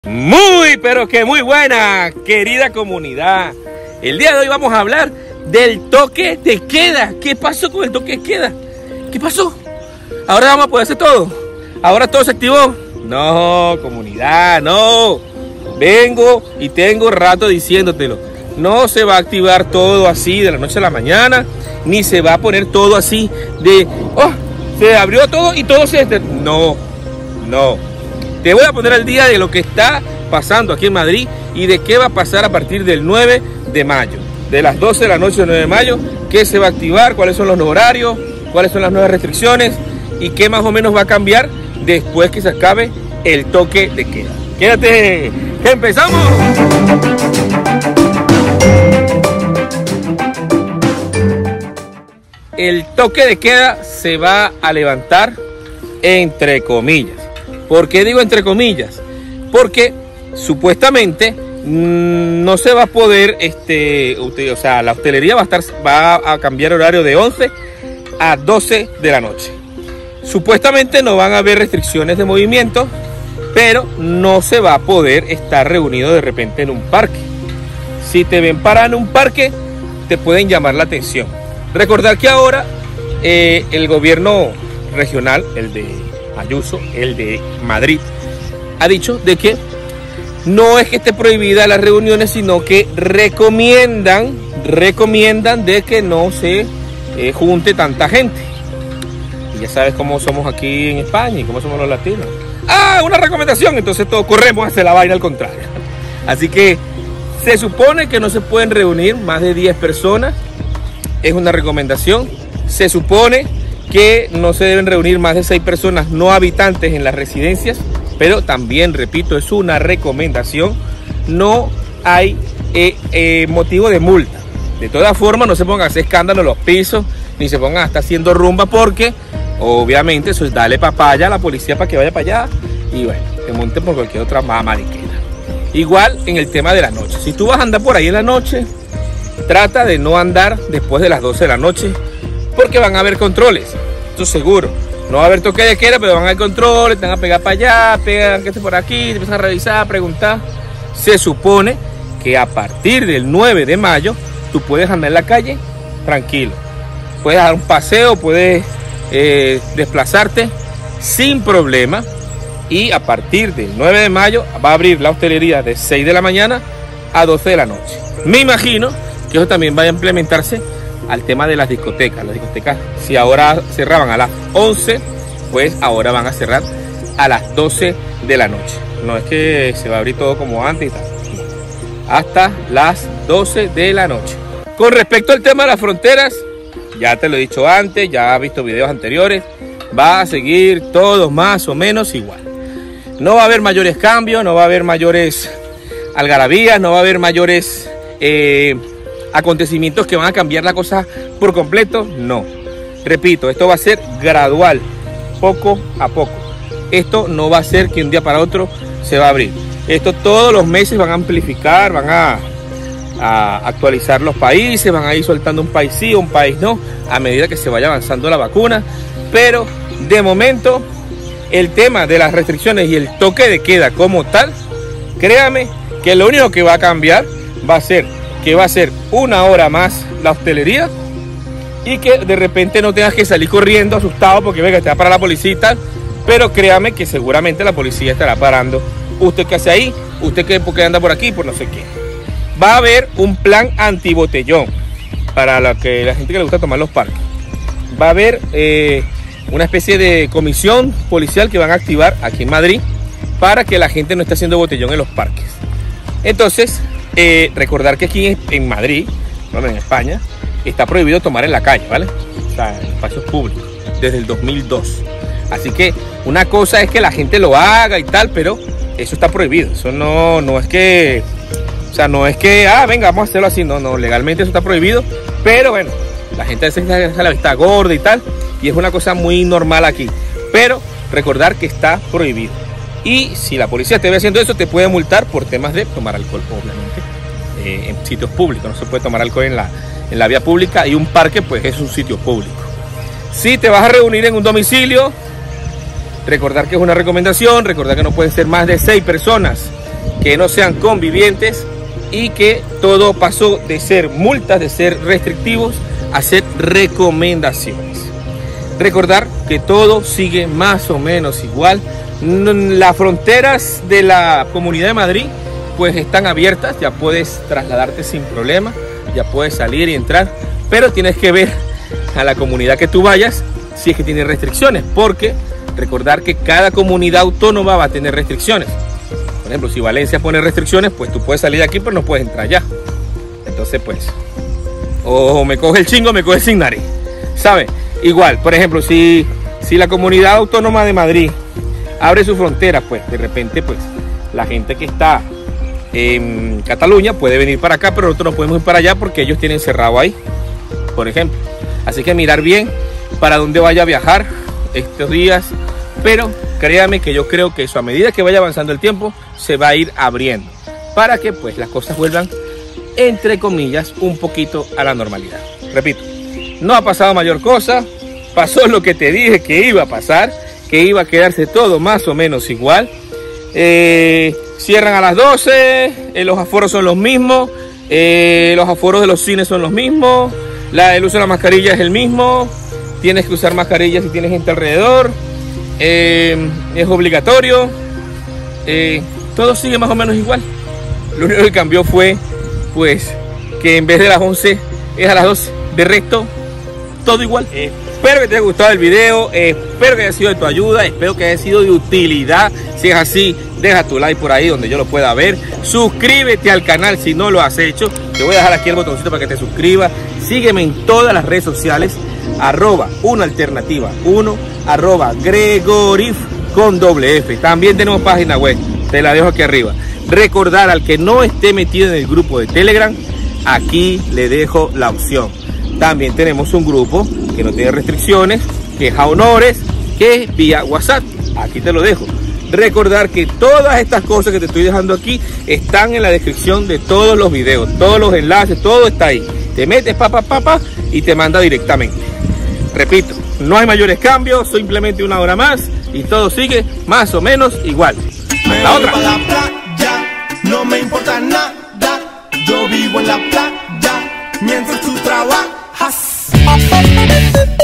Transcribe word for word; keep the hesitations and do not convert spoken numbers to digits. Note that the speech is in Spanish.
Muy, pero que muy buena, querida comunidad. El día de hoy vamos a hablar del toque de queda. ¿Qué pasó con el toque de queda? ¿Qué pasó? Ahora vamos a poder hacer todo. Ahora todo se activó. No, comunidad, no. Vengo y tengo rato diciéndotelo. No se va a activar todo así de la noche a la mañana, ni se va a poner todo así de, oh, se abrió todo y todo se... No, no. Te voy a poner al día de lo que está pasando aquí en Madrid y de qué va a pasar a partir del nueve de mayo. De las doce de la noche del nueve de mayo, qué se va a activar, cuáles son los horarios, cuáles son las nuevas restricciones y qué más o menos va a cambiar después que se acabe el toque de queda. Quédate, que empezamos. El toque de queda se va a levantar entre comillas. ¿Por qué digo entre comillas? Porque supuestamente mmm, no se va a poder, este, o sea, la hostelería va a, estar, va a cambiar horario de once a doce de la noche. Supuestamente no van a haber restricciones de movimiento, pero no se va a poder estar reunido de repente en un parque. Si te ven parado en un parque, te pueden llamar la atención. Recordar que ahora eh, el gobierno regional, el de Ayuso, el de Madrid, ha dicho de que no es que esté prohibida las reuniones, sino que recomiendan, recomiendan de que no se eh, junte tanta gente. Y ya sabes cómo somos aquí en España y cómo somos los latinos. Ah, una recomendación, entonces todos corremos a hacer la vaina al contrario. Así que se supone que no se pueden reunir más de diez personas, es una recomendación. Se supone que no se deben reunir más de seis personas no habitantes en las residencias, pero también, repito, es una recomendación, no hay eh, eh, motivo de multa. De todas formas, no se pongan a hacer escándalo en los pisos, ni se pongan a estar haciendo rumba, porque obviamente eso es darle papaya a la policía para que vaya para allá y bueno, te monten por cualquier otra mariquera. Igual en el tema de la noche, si tú vas a andar por ahí en la noche, trata de no andar después de las doce de la noche, porque van a haber controles, esto seguro. No va a haber toque de queda, pero van a haber controles, te van a pegar para allá, pegan que esté por aquí, te empiezan a revisar, a preguntar. Se supone que a partir del nueve de mayo tú puedes andar en la calle tranquilo. Puedes dar un paseo, puedes eh, desplazarte sin problema. Y a partir del nueve de mayo va a abrir la hostelería de seis de la mañana a doce de la noche. Me imagino que eso también vaya a implementarse al tema de las discotecas. Las discotecas, si ahora cerraban a las once, pues ahora van a cerrar a las doce de la noche. No es que se va a abrir todo como antes y tal, no. Hasta las doce de la noche. Con respecto al tema de las fronteras, ya te lo he dicho antes, ya has visto videos anteriores, va a seguir todo más o menos igual. No va a haber mayores cambios, no va a haber mayores algarabías, no va a haber mayores eh, acontecimientos que van a cambiar la cosa por completo, no. Repito, esto va a ser gradual, poco a poco. Esto no va a ser que un día para otro se va a abrir. Esto todos los meses van a amplificar, van a, a actualizar los países, van a ir soltando un país sí, un país no, a medida que se vaya avanzando la vacuna. Pero de momento, el tema de las restricciones y el toque de queda como tal, créame que lo único que va a cambiar va a ser que va a ser una hora más la hostelería y que de repente no tengas que salir corriendo asustado porque venga, te va a parar la policía y tal, pero créame que seguramente la policía estará parando. ¿Usted qué hace ahí? ¿Usted qué, por qué anda por aquí? Por no sé qué. Va a haber un plan antibotellón para la, que, la gente que le gusta tomar los parques. Va a haber eh, una especie de comisión policial que van a activar aquí en Madrid para que la gente no esté haciendo botellón en los parques. Entonces, Eh, recordar que aquí en Madrid, bueno, en España, está prohibido tomar en la calle, ¿vale? O sea, en espacios públicos, desde el dos mil dos. Así que una cosa es que la gente lo haga y tal, pero eso está prohibido. Eso no, no es que, o sea, no es que, ah, venga, vamos a hacerlo así. No, no, legalmente eso está prohibido. Pero bueno, la gente a veces deja la vista gorda y tal, y es una cosa muy normal aquí. Pero recordar que está prohibido. Y si la policía te ve haciendo eso, te puede multar por temas de tomar alcohol, obviamente, eh, en sitios públicos. No se puede tomar alcohol en la, en la vía pública, y un parque pues es un sitio público. Si te vas a reunir en un domicilio, recordar que es una recomendación, recordar que no pueden ser más de seis personas que no sean convivientes y que todo pasó de ser multas, de ser restrictivos, a ser recomendaciones. Recordar que todo sigue más o menos igual. Las fronteras de la Comunidad de Madrid pues están abiertas, ya puedes trasladarte sin problema, ya puedes salir y entrar, pero tienes que ver a la comunidad que tú vayas si es que tiene restricciones, porque recordar que cada comunidad autónoma va a tener restricciones. Por ejemplo, si Valencia pone restricciones, pues tú puedes salir de aquí pero no puedes entrar allá. Entonces pues, o me coge el chingo o me coge el sin nariz, ¿sabes? Igual, por ejemplo, si, si la Comunidad Autónoma de Madrid abre sus fronteras, pues de repente pues la gente que está en Cataluña puede venir para acá, pero nosotros no podemos ir para allá porque ellos tienen cerrado ahí, por ejemplo. Así que mirar bien para dónde vaya a viajar estos días, pero créame que yo creo que eso, a medida que vaya avanzando el tiempo, se va a ir abriendo para que pues las cosas vuelvan, entre comillas, un poquito a la normalidad. Repito, no ha pasado mayor cosa, pasó lo que te dije que iba a pasar, que iba a quedarse todo más o menos igual. Eh, cierran a las doce, eh, los aforos son los mismos, eh, los aforos de los cines son los mismos, la, el uso de la mascarilla es el mismo, tienes que usar mascarilla si tienes gente alrededor, eh, es obligatorio, eh, todo sigue más o menos igual. Lo único que cambió fue pues que en vez de las once es a las doce, de resto todo igual. Eh, espero que te haya gustado el video, eh, espero que haya sido de tu ayuda, espero que haya sido de utilidad. Si es así, deja tu like por ahí donde yo lo pueda ver, suscríbete al canal si no lo has hecho, te voy a dejar aquí el botoncito para que te suscribas, sígueme en todas las redes sociales, arroba una alternativa uno, arroba Gregorif con doble F. También tenemos página web, te la dejo aquí arriba. Recordar al que no esté metido en el grupo de Telegram, aquí le dejo la opción. También tenemos un grupo que no tiene restricciones, que es a honores, que es vía WhatsApp. Aquí te lo dejo. Recordar que todas estas cosas que te estoy dejando aquí están en la descripción de todos los videos, todos los enlaces, todo está ahí. Te metes papá papá y te manda directamente. Repito, no hay mayores cambios, simplemente una hora más y todo sigue más o menos igual. Hasta otra. La playa, no me importa nada, yo vivo en la playa mientras tú trabajas.